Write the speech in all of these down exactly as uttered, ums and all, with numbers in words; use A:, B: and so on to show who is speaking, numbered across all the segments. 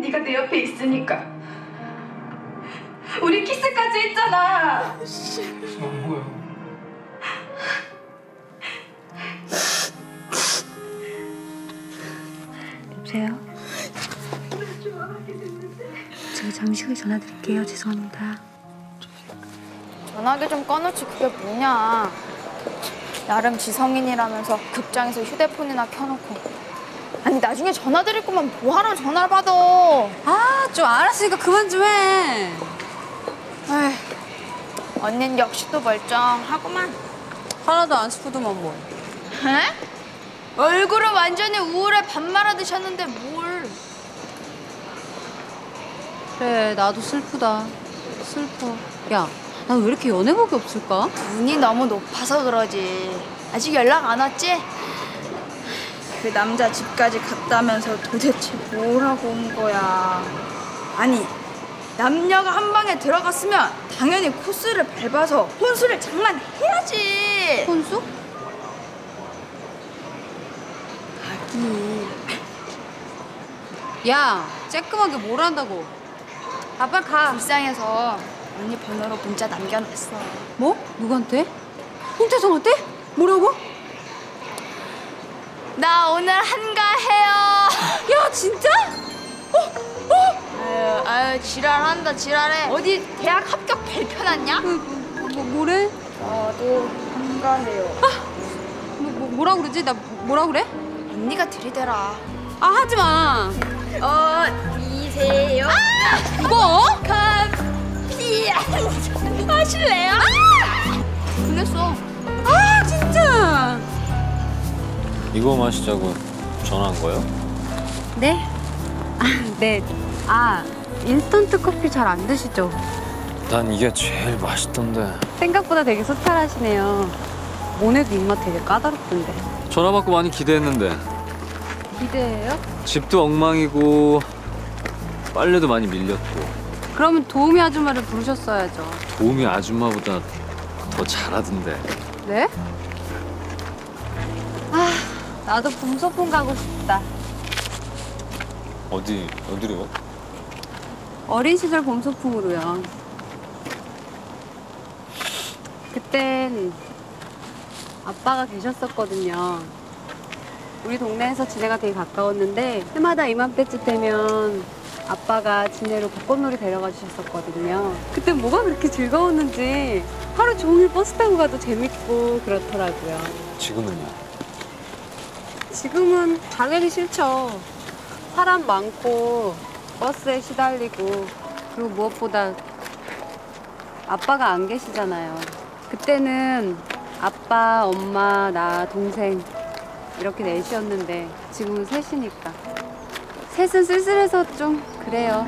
A: 네가 내 옆에 있으니까 우리 키스까지 했잖아.
B: 지금 안 보여.
C: 여보세요? 제가 잠시 후에 전화 드릴게요. 죄송합니다.
D: 전화기 좀 꺼놓지 그게 뭐냐. 나름 지성인이라면서 극장에서 휴대폰이나 켜놓고. 아니 나중에 전화 드릴 거면 뭐하러 전화를 받아.
C: 아, 좀 알았으니까 그만 좀 해.
D: 에이, 언닌 역시 또 멀쩡하구만.
C: 하나도 안 슬프더만 뭐.
D: 에? 얼굴은 완전히 우울에 밥 말아 드셨는데 뭘.
C: 그래, 나도 슬프다. 슬퍼. 야, 난 왜 이렇게 연애복이 없을까?
D: 눈이 너무 높아서 그러지. 아직 연락 안 왔지? 그 남자 집까지 갔다면서 도대체 뭘 하고 온 거야. 아니 남녀가 한 방에 들어갔으면 당연히 코스를 밟아서 혼수를 장만해야지.
C: 혼수?
D: 아니
C: 야, 쬐끔하게 뭘 한다고. 아, 빨리 가.
D: 불쌍해서 언니 번호로 문자 남겨놨어.
C: 뭐? 누구한테? 홍태성한테? 뭐라고?
D: 나 오늘 한가해요.
C: 야, 진짜? 어? 어?
D: 아유, 아유 지랄한다 지랄해. 어디 대학 합격 발표 났냐?
C: 그, 뭐, 뭐, 뭐래?
D: 나도 한가해요.
C: 뭐, 뭐, 뭐라 그러지? 나 뭐라 그래?
D: 언니가 들이대라.
C: 아, 하지 마.
D: 어디세요? 아!
C: 뭐?
D: 커피 하실래요? 아! 보냈어.
C: 아, 진짜.
E: 이거 마시자고 전화한 거예요?
C: 네? 아, 네. 아, 인스턴트 커피 잘 안 드시죠?
E: 난 이게 제일 맛있던데.
C: 생각보다 되게 소탈하시네요. 모네도 입맛 되게 까다롭던데.
E: 전화 받고 많이 기대했는데
C: 기대해요?
E: 집도 엉망이고 빨래도 많이 밀렸고.
C: 그러면 도우미 아줌마를 부르셨어야죠.
E: 도우미 아줌마보다 더 잘하던데.
C: 네? 아, 나도 봄소풍 가고 싶다.
E: 어디 어디로요?
C: 어린 시절 봄소풍으로요. 그땐 아빠가 계셨었거든요. 우리 동네에서 지네가 되게 가까웠는데 해마다 이맘때쯤 되면 아빠가 지네로 벚꽃놀이 데려가 주셨었거든요. 그때 뭐가 그렇게 즐거웠는지 하루 종일 버스 타고 가도 재밌고 그렇더라고요.
E: 지금은요?
C: 지금은 당연히 싫죠. 사람 많고 버스에 시달리고 그리고 무엇보다 아빠가 안 계시잖아요. 그때는 아빠, 엄마, 나, 동생 이렇게 넷이었는데 지금은 셋이니까 셋은 쓸쓸해서 좀 그래요.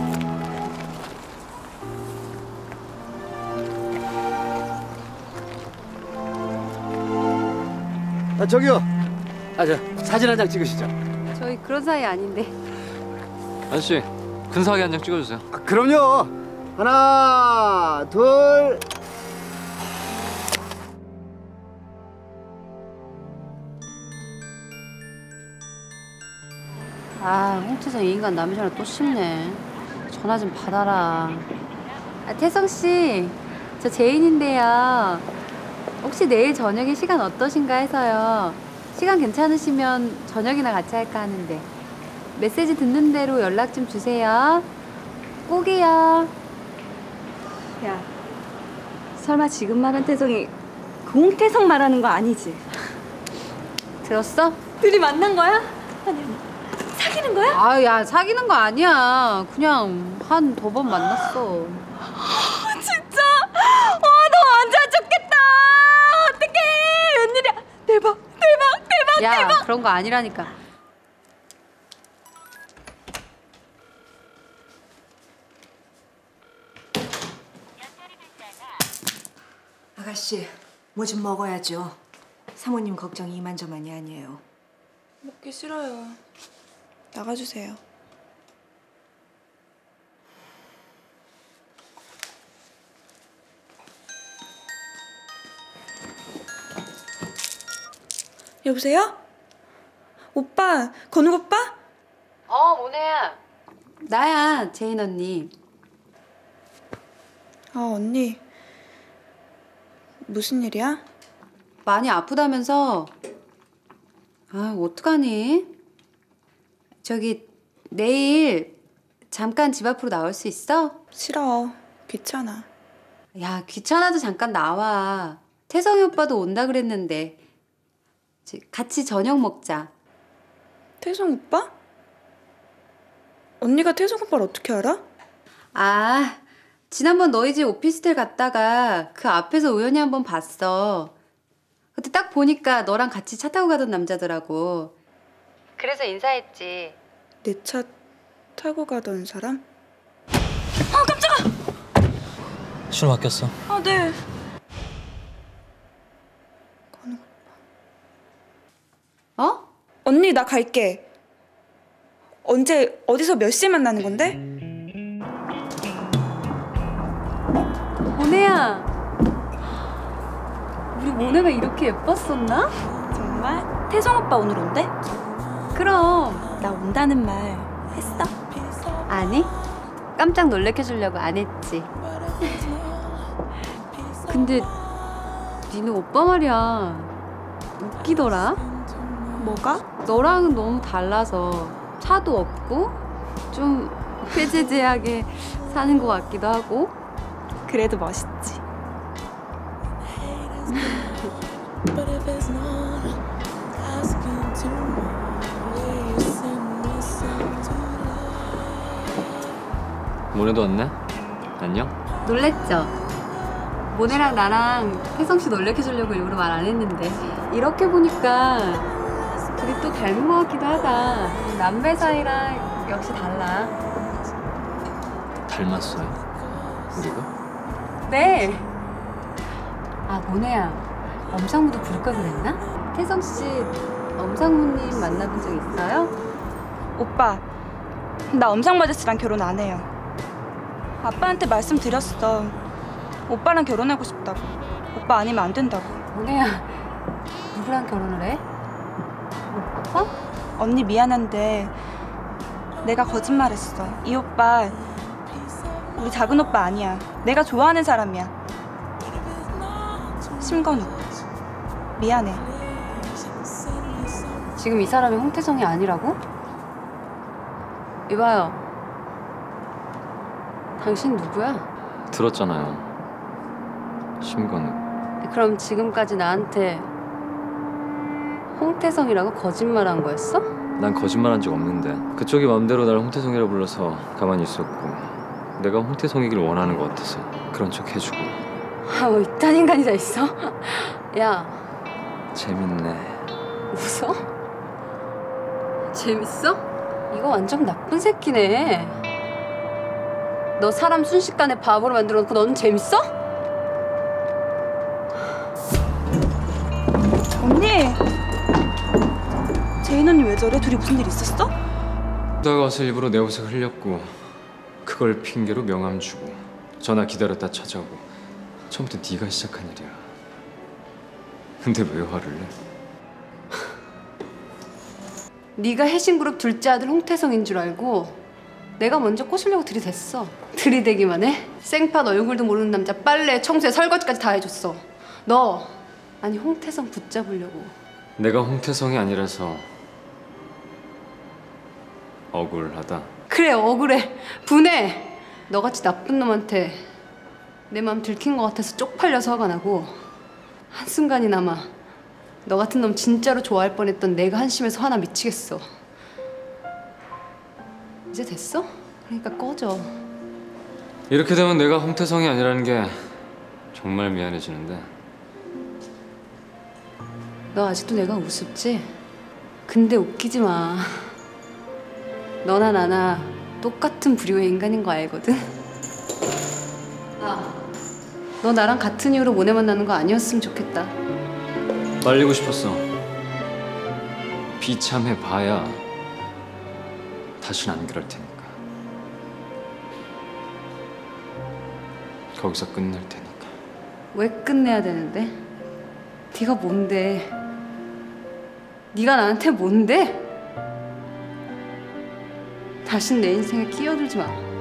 F: 아, 저기요. 아, 저 사진 한 장 찍으시죠.
C: 저희 그런 사이 아닌데.
E: 아저씨 근사하게 한 장 찍어주세요.
F: 아, 그럼요. 하나, 둘.
C: 아, 홍태성 이 인간 남의 전화 또 씹네. 전화 좀 받아라. 아, 태성 씨, 저 제인인데요. 혹시 내일 저녁에 시간 어떠신가 해서요. 시간 괜찮으시면 저녁이나 같이 할까 하는데. 메시지 듣는 대로 연락 좀 주세요. 꼭이요.
G: 야, 설마 지금 말한 태성이 그 홍태성 말하는 거 아니지?
C: 들었어?
G: 둘이 만난 거야? 아니, 사귀는 거야?
C: 아, 야, 사귀는 거 아니야. 그냥 한 두 번 만났어.
G: 진짜? 와, 너 완전 좋겠다. 어떡해. 웬일이야. 대박, 대박, 대박,
C: 야,
G: 대박.
C: 그런 거 아니라니까.
H: 아가씨, 뭐 좀 먹어야죠. 사모님 걱정이 이만저만이 아니에요.
I: 먹기 싫어요. 나가주세요. 여보세요? 오빠, 건욱 오빠?
C: 어, 모네야. 나야, 제인 언니.
I: 아, 언니. 무슨 일이야?
C: 많이 아프다면서? 아, 어떡하니? 저기 내일 잠깐 집 앞으로 나올 수 있어?
I: 싫어. 귀찮아.
C: 야, 귀찮아도 잠깐 나와. 태성이 오빠도 온다 그랬는데 같이 저녁 먹자.
I: 태성 오빠? 언니가 태성 오빠를 어떻게 알아?
C: 아, 지난번 너희 집 오피스텔 갔다가 그 앞에서 우연히 한번 봤어. 그때 딱 보니까 너랑 같이 차 타고 가던 남자더라고. 그래서 인사했지.
I: 내 차 타고 가던 사람?
B: 신호 바뀌었어.
I: 아, 네.
C: 어?
I: 언니, 나 갈게. 언제 어디서 몇 시에 만나는 건데?
C: 모네야. 우리 모네가 이렇게 예뻤었나?
G: 정말? 태성 오빠 오늘 온대?
C: 그럼.
G: 나 온다는 말 했어?
C: 아니? 깜짝 놀래켜주려고 안 했지. 근데 니네 오빠 말이야 웃기더라.
G: 뭐가?
C: 너랑은 너무 달라서 차도 없고 좀 회제제하게 사는 것 같기도 하고.
G: 그래도 멋있지.
E: 모네도 왔네? 안녕?
C: 놀랬죠? 모네랑 나랑 혜성씨 놀래켜주려고 일부러 말 안 했는데 이렇게 보니까 둘이 또 닮은 것 같기도 하다. 남매 사이랑 역시 달라.
E: 닮았어요? 우리가?
C: 네. 아, 모네야. 엄상무도 부를 걸 그랬나? 태성씨 엄상무님 만나본 적 있어요?
G: 오빠, 나 엄상무 아저씨랑 결혼 안 해요. 아빠한테 말씀드렸어. 오빠랑 결혼하고 싶다고. 오빠 아니면 안 된다고.
C: 모네야, 누구랑 결혼을 해? 오빠?
G: 언니 미안한데 내가 거짓말했어. 이 오빠 우리 작은 오빠 아니야. 내가 좋아하는 사람이야. 심건우. 미안해.
C: 지금 이 사람이 홍태성이 아니라고? 이봐요. 당신 누구야?
E: 들었잖아요. 심건우.
C: 그럼 지금까지 나한테 홍태성이라고 거짓말한 거였어?
E: 난 거짓말한 적 없는데 그쪽이 마음대로 날 홍태성이라 불러서 가만히 있었고 내가 홍태성이길 원하는 것 같아서 그런 척 해주고.
C: 아, 뭐 이딴 인간이 다 있어? 야,
E: 재밌네.
C: 웃어? 재밌어? 이거 완전 나쁜 새끼네. 너 사람 순식간에 바보로 만들어 놓고 너는 재밌어?
G: 언니! 제인 언니 왜 저래? 둘이 무슨 일 있었어?
E: 다가 와서 일부러 내 옷을 흘렸고 그걸 핑계로 명함 주고 전화 기다렸다 찾아오고 처음부터 네가 시작한 일이야. 근데 왜 화를 내?
C: 네가 해신그룹 둘째 아들 홍태성인 줄 알고 내가 먼저 꼬시려고 들이댔어. 들이대기만 해? 생판 얼굴도 모르는 남자 빨래, 청소에 설거지까지 다 해줬어. 너, 아니 홍태성 붙잡으려고.
E: 내가 홍태성이 아니라서 억울하다.
C: 그래, 억울해. 분해. 너같이 나쁜 놈한테 내 마음 들킨 것 같아서 쪽팔려서 화가 나고 한순간이나마 너 같은 놈 진짜로 좋아할 뻔했던 내가 한심해서 화나 미치겠어. 이제 됐어? 그러니까 꺼져.
E: 이렇게 되면 내가 홍태성이 아니라는 게 정말 미안해지는데
C: 너 아직도 내가 우습지? 근데 웃기지 마. 너나 나나 똑같은 부류의 인간인 거 알거든? 아, 너 나랑 같은 이유로 모네 만나는 거 아니었으면 좋겠다.
E: 말리고 싶었어. 비참해봐야 다시는 안 그럴 테니까. 거기서 끝낼 테니까.
C: 왜 끝내야 되는데? 네가 뭔데? 네가 나한테 뭔데? 다신 내 인생에 끼어들지 마.